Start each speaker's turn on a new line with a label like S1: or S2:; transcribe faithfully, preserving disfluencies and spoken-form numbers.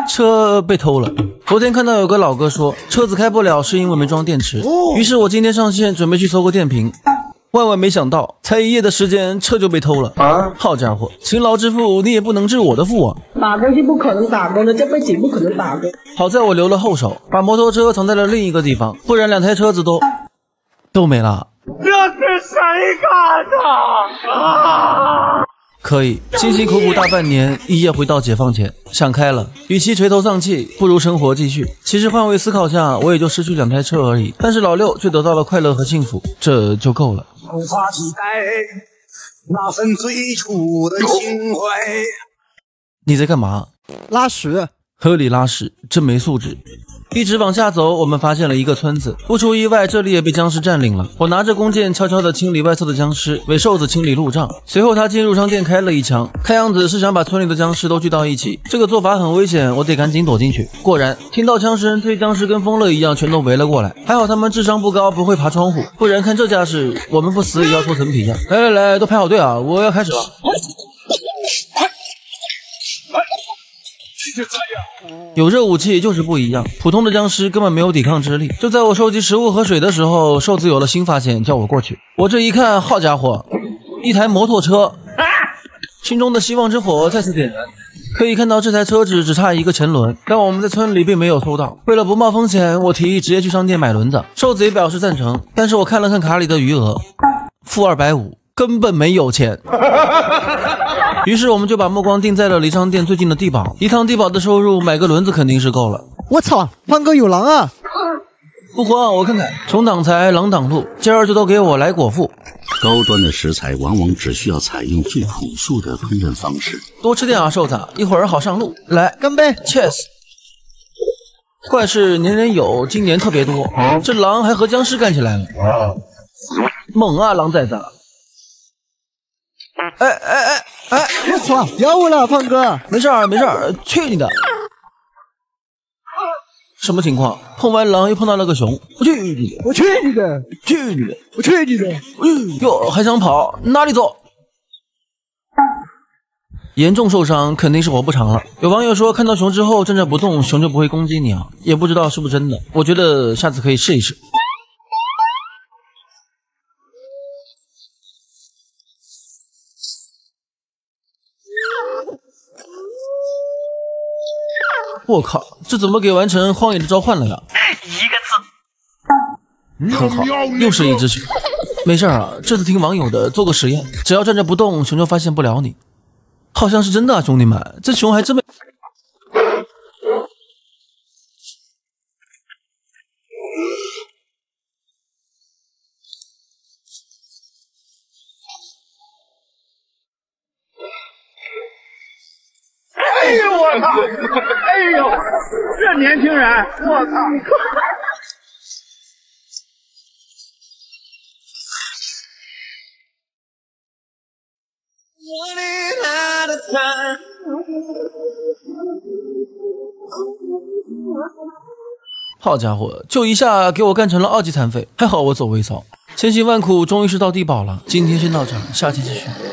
S1: 车被偷了。昨天看到有个老哥说车子开不了是因为没装电池，于是我今天上线准备去搜个电瓶。万万没想到，才一夜的时间，车就被偷了。啊！好家伙，勤劳之父，你也不能治我的父啊！
S2: 打工是不可能打工的，这辈子不可能打工。
S1: 好在我留了后手，把摩托车藏在了另一个地方，不然两台车子都都没了。
S3: 这是谁干的？啊！
S1: 可以，辛辛苦苦大半年，一夜回到解放前，想开了，与其垂头丧气，不如生活继续。其实换位思考下，我也就失去两台车而已，但是老六却得到了快乐和幸福，这就够了。
S4: 无法替代那份最初的情怀。
S1: 你在干嘛？
S5: 拉屎。
S1: 河里拉屎，真没素质。一直往下走，我们发现了一个村子，不出意外，这里也被僵尸占领了。我拿着弓箭悄悄地清理外侧的僵尸，为瘦子清理路障。随后他进入商店开了一枪，看样子是想把村里的僵尸都聚到一起。这个做法很危险，我得赶紧躲进去。果然，听到枪声，这些僵尸跟疯了一样全都围了过来。还好他们智商不高，不会爬窗户，不然看这架势，我们不死也要脱层皮呀！来来来，都排好队啊，我要开始了。有热武器就是不一样，普通的僵尸根本没有抵抗之力。就在我收集食物和水的时候，瘦子有了新发现，叫我过去。我这一看，好家伙，一台摩托车，心中的希望之火再次点燃。可以看到这台车子只差一个前轮，但我们在村里并没有搜到。为了不冒风险，我提议直接去商店买轮子。瘦子也表示赞成，但是我看了看卡里的余额，负二百五，根本没有钱。于是我们就把目光定在了离商店最近的地堡，一趟地堡的收入买个轮子肯定是够了。
S5: 我操，胖哥有狼啊！
S1: 不慌，我看看，穷挡财，狼挡路，今儿就都给我来果腹。
S6: 高端的食材往往只需要采用最朴素的烹饪方式。
S1: 多吃点啊，瘦子，一会儿好上路。来，
S5: 干杯
S1: ，Cheers！ 怪事年年有，今年特别多，这狼还和僵尸干起来了，猛啊，狼崽子！哎哎哎哎！
S5: 我操，不要我了，胖哥。
S1: 没事儿没事儿，去你的！什么情况？碰完狼又碰到了个熊，我去你的！
S5: 我去你的！
S1: 去你的！
S5: 我去你的！
S1: 哟，还想跑？哪里走？严重受伤，肯定是活不长了。有网友说，看到熊之后站着不动，熊就不会攻击你啊，也不知道是不是真的。我觉得下次可以试一试。我靠，这怎么给完成荒野的召唤了呀？一个字，很好，又是一只熊。没事啊，这次听网友的，做个实验，只要站着不动，熊就发现不了你。好像是真的啊，兄弟们，这熊还真没。
S3: 哎呦我操！哎呦，这年轻人，我操！
S1: 好家伙，就一下给我干成了二级残废，还好我走微骚，千辛万苦终于是到地堡了。今天先到这儿，下期继续。